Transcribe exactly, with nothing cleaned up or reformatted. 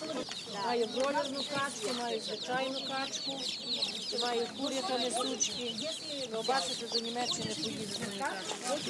Маю бройлерну качку, маю звичайну качку, маю курята несучки. Ну, бачите, до Німеччини поїду мої качки.